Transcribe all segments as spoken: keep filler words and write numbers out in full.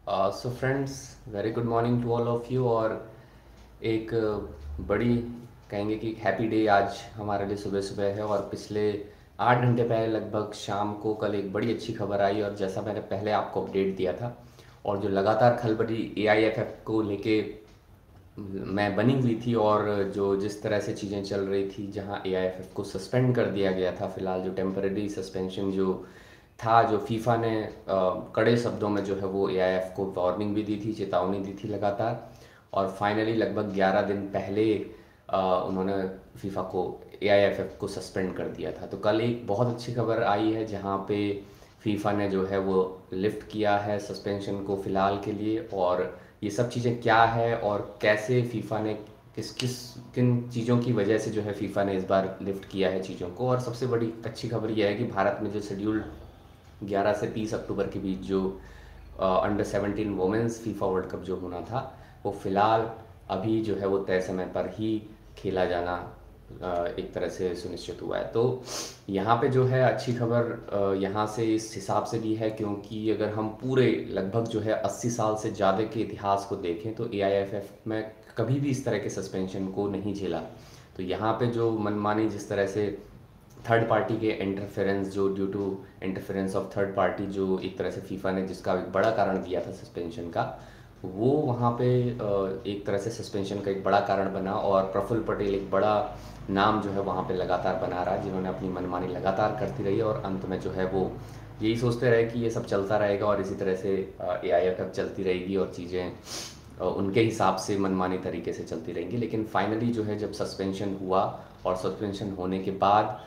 So friends, very good morning to all of you. और एक uh, बड़ी कहेंगे कि हैप्पी डे आज हमारे लिए सुबह सुबह है। और पिछले आठ घंटे पहले लगभग शाम को कल एक बड़ी अच्छी खबर आई, और जैसा मैंने पहले आपको अपडेट दिया था और जो लगातार खलबली ए आई एफ एफ को लेके मैं बनी हुई थी, और जो जिस तरह से चीज़ें चल रही थी, जहां ए आई एफ एफ को सस्पेंड कर दिया गया था फिलहाल, जो टेम्पररी सस्पेंशन जो था, जो फीफा ने अ, कड़े शब्दों में जो है वो ए आई एफ को वार्निंग भी दी थी, चेतावनी दी थी लगातार। और फाइनली लगभग ग्यारह दिन पहले अ, उन्होंने फीफा को ए आई एफ एफ को सस्पेंड कर दिया था। तो कल एक बहुत अच्छी खबर आई है जहां पे फीफा ने जो है वो लिफ्ट किया है सस्पेंशन को फ़िलहाल के लिए। और ये सब चीज़ें क्या है और कैसे फीफा ने किस किस किन चीज़ों की वजह से जो है फीफा ने इस बार लिफ्ट किया है चीज़ों को। और सबसे बड़ी अच्छी खबर यह है कि भारत में जो शेड्यूल ग्यारह से तीस अक्टूबर के बीच जो under seventeen women's FIFA World Cup जो होना था, वो फ़िलहाल अभी जो है वो तय समय पर ही खेला जाना अ, एक तरह से सुनिश्चित हुआ है। तो यहाँ पे जो है अच्छी खबर अ, यहाँ से इस हिसाब से भी है, क्योंकि अगर हम पूरे लगभग जो है अस्सी साल से ज़्यादा के इतिहास को देखें तो ए आई एफ एफ में कभी भी इस तरह के सस्पेंशन को नहीं झेला। तो यहाँ पे जो मनमानी जिस तरह से थर्ड पार्टी के इंटरफेरेंस, जो due to interference of third party, जो एक तरह से फीफा ने जिसका एक बड़ा कारण दिया था सस्पेंशन का, वो वहाँ पे अ, एक तरह से सस्पेंशन का एक बड़ा कारण बना। और प्रफुल्ल पटेल एक बड़ा नाम जो है वहाँ पे लगातार बना रहा है, जिन्होंने अपनी मनमानी लगातार करती रही, और अंत में जो है वो यही सोचते रहे कि ये सब चलता रहेगा और इसी तरह से ए आई एफ एफ चलती रहेगी और चीज़ें अ, उनके हिसाब से मनमानी तरीके से चलती रहेंगी। लेकिन फाइनली जो है जब सस्पेंशन हुआ, और सस्पेंशन होने के बाद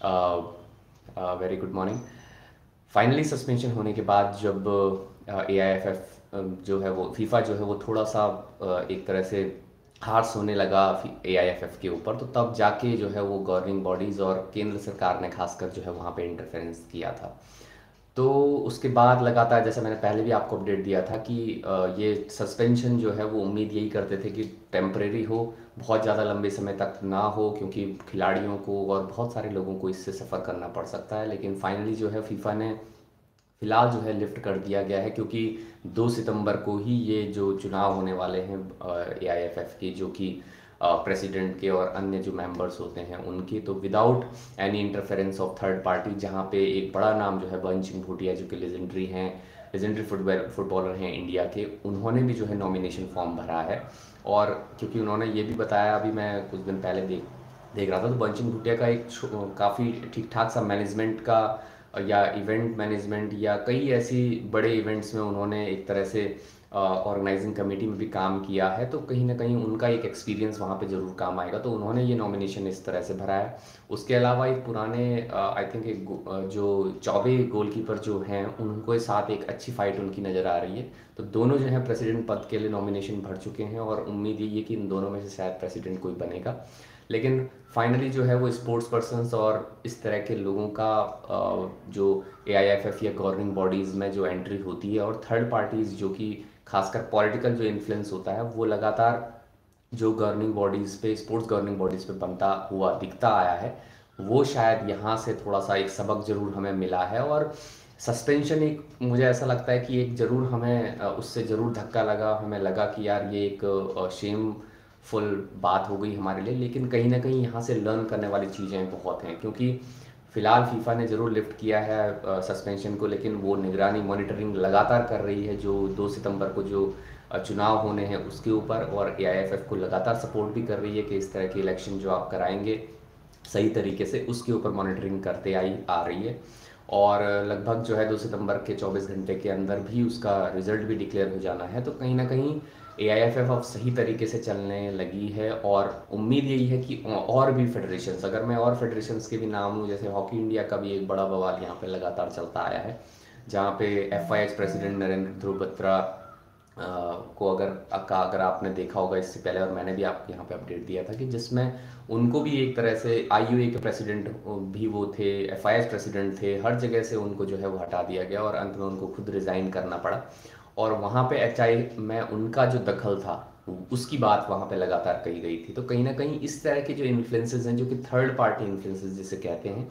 very good morning, finally suspension होने के बाद जब ए आई एफ एफ जो है वो फीफा जो है वो थोड़ा सा अ, एक तरह से हार्श होने लगा ए आई एफ एफ के ऊपर, तो तब जाके जो है वो गवर्निंग बॉडीज़ और केंद्र सरकार ने खासकर जो है वहाँ पे इंटरफेरेंस किया था। तो उसके बाद लगातार, जैसे मैंने पहले भी आपको अपडेट दिया था कि अ, ये सस्पेंशन जो है वो उम्मीद यही करते थे कि टेम्परेरी हो, बहुत ज़्यादा लंबे समय तक ना हो, क्योंकि खिलाड़ियों को और बहुत सारे लोगों को इससे सफ़र करना पड़ सकता है। लेकिन फाइनली जो है फीफा ने फिलहाल जो है लिफ्ट कर दिया गया है, क्योंकि दो सितंबर को ही ये जो चुनाव होने वाले हैं ए आई एफ एफ के, जो कि प्रेसिडेंट के और अन्य जो मेंबर्स होते हैं उनके, तो without any interference of third party, जहां पे एक बड़ा नाम जो है बंचिंग भूटिया, जो कि लेजेंडरी हैं, लेजेंडरी फुटबॉल फुटबॉलर हैं इंडिया के, उन्होंने भी जो है नॉमिनेशन फॉर्म भरा है। और क्योंकि उन्होंने ये भी बताया, अभी मैं कुछ दिन पहले देख देख रहा था, तो बंचिंग भूटिया का एक काफ़ी ठीक ठाक सा मैनेजमेंट का या इवेंट मैनेजमेंट या कई ऐसी बड़े इवेंट्स में उन्होंने एक तरह से ऑर्गेनाइजिंग कमेटी में भी काम किया है, तो कहीं ना कहीं उनका एक एक्सपीरियंस वहाँ पे ज़रूर काम आएगा, तो उन्होंने ये नॉमिनेशन इस तरह से भरा है। उसके अलावा एक पुराने आई थिंक एक गो- अ, जो चौबे गोलकीपर जो हैं, उनको साथ एक अच्छी फाइट उनकी नज़र आ रही है। तो दोनों जो है प्रेसिडेंट पद के लिए नॉमिनेशन भर चुके हैं, और उम्मीद यही है कि इन दोनों में से शायद प्रेसिडेंट कोई बनेगा। लेकिन फाइनली जो है वो स्पोर्ट्स पर्सन्स और इस तरह के लोगों का अ, जो ए आई एफ एफ या गवर्निंग बॉडीज़ में जो एंट्री होती है, और थर्ड पार्टीज़ जो कि खासकर पॉलिटिकल जो इन्फ्लुएंस होता है, वो लगातार जो गवर्निंग बॉडीज़ पे, स्पोर्ट्स गवर्निंग बॉडीज़ पे बनता हुआ दिखता आया है, वो शायद यहाँ से थोड़ा सा एक सबक ज़रूर हमें मिला है। और सस्पेंशन एक, मुझे ऐसा लगता है कि एक ज़रूर हमें अ, उससे ज़रूर धक्का लगा, हमें लगा कि यार ये एक शेम फुल बात हो गई हमारे लिए। लेकिन कहीं ना कहीं यहाँ से लर्न करने वाली चीज़ें बहुत हैं, क्योंकि फ़िलहाल फीफा ने ज़रूर लिफ्ट किया है सस्पेंशन को, लेकिन वो निगरानी मॉनिटरिंग लगातार कर रही है, जो दो सितंबर को जो अ, चुनाव होने हैं उसके ऊपर, और ए आई एफ एफ को लगातार सपोर्ट भी कर रही है कि इस तरह के इलेक्शन जो आप कराएंगे सही तरीके से, उसके ऊपर मॉनिटरिंग करते आई आ रही है। और लगभग जो है दो सितंबर के चौबीस घंटे के अंदर भी उसका रिजल्ट भी डिक्लेयर हो जाना है। तो कहीं ना कहीं ए आई एफ एफ अब सही तरीके से चलने लगी है, और उम्मीद यही है कि और भी फेडरेशंस, अगर मैं और फेडरेशंस के भी नाम लूँ, जैसे हॉकी इंडिया का भी एक बड़ा बवाल यहाँ पे लगातार चलता आया है, जहाँ पे F I H president Narendra Dhruv Batra अ, को अगर का अगर आपने देखा होगा इससे पहले, और मैंने भी आपको यहाँ पे अपडेट दिया था कि जिसमें उनको भी एक तरह से आई यू ए के प्रेसिडेंट भी वो थे, एफ आई एच प्रेसिडेंट थे, हर जगह से उनको जो है वो हटा दिया गया, और अंत में उनको खुद रिज़ाइन करना पड़ा। और वहाँ पे एच आई में उनका जो दखल था, उसकी बात वहाँ पे लगातार कही गई थी। तो कहीं ना कहीं इस तरह के जो इन्फ्लुएंसेस हैं, जो कि थर्ड पार्टी इन्फ्लुएंसेस जिसे कहते हैं,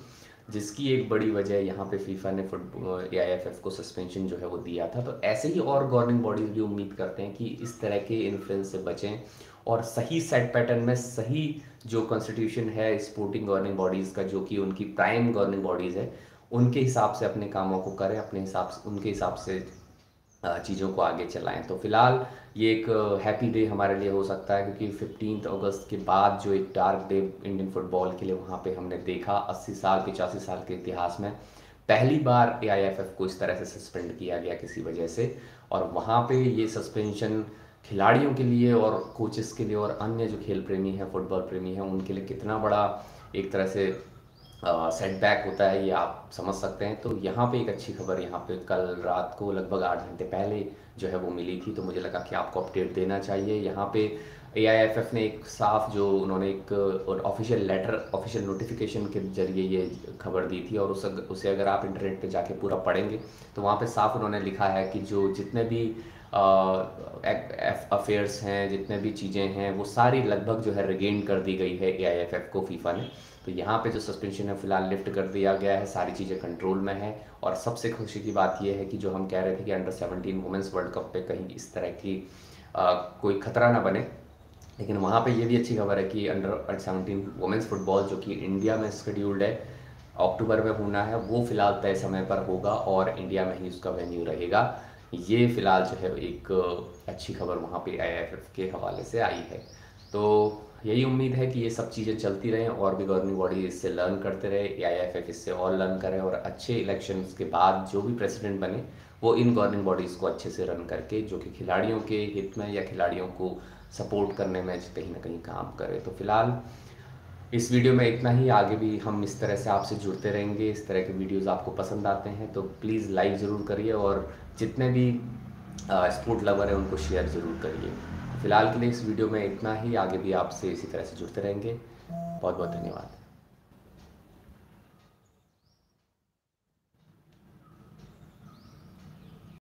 जिसकी एक बड़ी वजह यहाँ पे फीफा ने football A I F F को सस्पेंशन जो है वो दिया था। तो ऐसे ही और गवर्निंग बॉडीज भी उम्मीद करते हैं कि इस तरह के इन्फ्लुएंस से बचें और सही सेट पैटर्न में सही जो कॉन्स्टिट्यूशन है स्पोर्टिंग गवर्निंग बॉडीज़ का, जो कि उनकी प्राइम गवर्निंग बॉडीज़ है, उनके हिसाब से अपने कामों को करें, अपने हिसाब से उनके हिसाब से चीज़ों को आगे चलाएं। तो फिलहाल ये एक हैप्पी डे हमारे लिए हो सकता है, क्योंकि फिफ्टीन अगस्त के बाद जो एक डार्क डे इंडियन फुटबॉल के लिए वहाँ पे हमने देखा, अस्सी साल पिचासी साल के इतिहास में पहली बार ए आई एफ एफ को इस तरह से सस्पेंड किया गया किसी वजह से। और वहाँ पे ये सस्पेंशन खिलाड़ियों के लिए और कोचेस के लिए और अन्य जो खेल प्रेमी हैं, फुटबॉल प्रेमी हैं, उनके लिए कितना बड़ा एक तरह से सेटबैक होता है, ये आप समझ सकते हैं। तो यहाँ पे एक अच्छी खबर यहाँ पे कल रात को लगभग आठ घंटे पहले जो है वो मिली थी, तो मुझे लगा कि आपको अपडेट देना चाहिए। यहाँ पे ए आई एफ एफ ने एक साफ जो उन्होंने एक ऑफिशियल लेटर, ऑफिशियल नोटिफिकेशन के जरिए ये खबर दी थी, और उस उसे अगर आप इंटरनेट पे जाके पूरा पढ़ेंगे तो वहाँ पे साफ उन्होंने लिखा है कि जो जितने भी अफेयर्स हैं, जितने भी चीज़ें हैं, वो सारी लगभग जो है रिगेन कर दी गई है ए आई एफ एफ को फीफा ने। तो यहाँ पे जो सस्पेंशन है फिलहाल लिफ्ट कर दिया गया है, सारी चीज़ें कंट्रोल में है। और सबसे खुशी की बात यह है कि जो हम कह रहे थे कि under seventeen women's world cup पे कहीं इस तरह की आ, कोई खतरा ना बने, लेकिन वहाँ पे ये भी अच्छी खबर है कि अंडर सेवनटीन वुमेंस फुटबॉल जो कि इंडिया में शेड्यूल्ड है अक्टूबर में होना है, वो फिलहाल तय समय पर होगा और इंडिया में ही उसका वेन्यू रहेगा। ये फिलहाल जो है एक अच्छी खबर वहाँ पे आई एफ एफ के हवाले से आई है। तो यही उम्मीद है कि ये सब चीज़ें चलती रहें और भी गवर्निंग बॉडी इससे लर्न करते रहे, ए आई एफ एफ इससे और लर्न करे, और अच्छे इलेक्शंस के बाद जो भी प्रेसिडेंट बने वो इन गवर्निंग बॉडीज़ को अच्छे से रन करके जो कि खिलाड़ियों के हित में या खिलाड़ियों को सपोर्ट करने में कहीं ना कहीं काम करे। तो फिलहाल इस वीडियो में इतना ही। आगे भी हम इस तरह से आपसे जुड़ते रहेंगे। इस तरह के वीडियोस आपको पसंद आते हैं तो प्लीज़ लाइक ज़रूर करिए, और जितने भी स्पोर्ट लवर हैं उनको शेयर ज़रूर करिए। फिलहाल के लिए इस वीडियो में इतना ही। आगे भी आपसे इसी तरह से जुड़ते रहेंगे। बहुत बहुत धन्यवाद।